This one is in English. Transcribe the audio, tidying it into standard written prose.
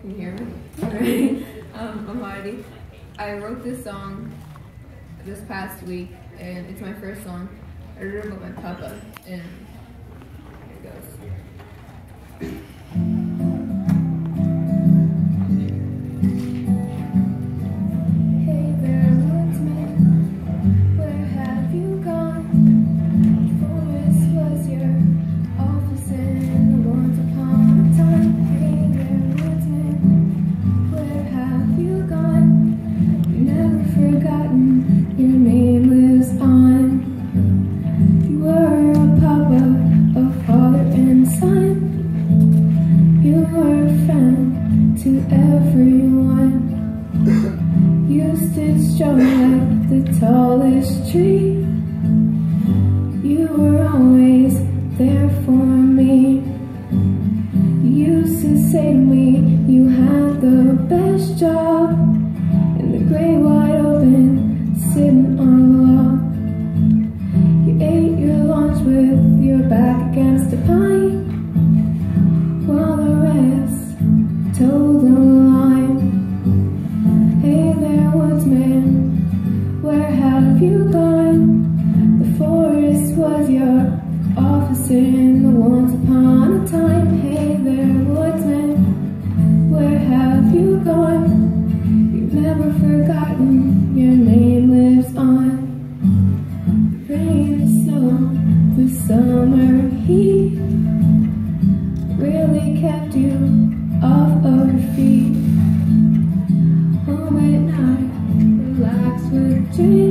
Can you hear me? Alright. I'm Heidi. I wrote this song this past week, and it's my first song. I wrote it about my papa, and here it goes. Hey there, woodsman, where have you gone? Forest was your office in the once upon a time. Hey there, woodsman, where have you gone? You're never forgotten, your name lives on. You were a papa, a father and son. You were a friend to everyone. You stood strong like the tallest tree. You were always there for me. You used to say to me, you had the best job in the great wide open, sitting on the log. You ate your lunch with your back against a pine, while the rest told the line. Hey there, woodsman, where have you gone? The forest was your office in the once upon a time. Hey there, woodsman, where have you gone? You've never forgotten, your name lives on. The rain, the snow, the summer heat really kept you off of your feet. Home at night, relax with dreams.